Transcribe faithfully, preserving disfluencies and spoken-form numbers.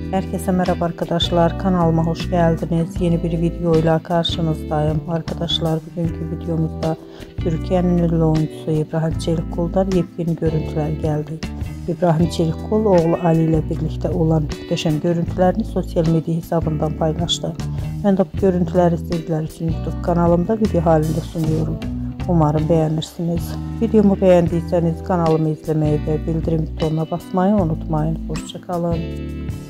Herkese merhaba arkadaşlar, kanalıma hoş geldiniz. Yeni bir videoyla karşınızdayım. Arkadaşlar, bugünkü videomuzda Türkiye'nin ünlü oyuncusu İbrahim Çelikkolu'dan yepyeni görüntüler geldi. İbrahim Çelikkolu oğlu Ali ile birlikte olan muhteşem görüntülerini sosyal medya hesabından paylaştı. Ben de bu görüntüleri sizler için YouTube kanalımda video halinde sunuyorum. Umarım beğenirsiniz. Videomu beğendiyseniz kanalımı izlemeyi ve bildirim butonuna basmayı unutmayın. Hoşça kalın.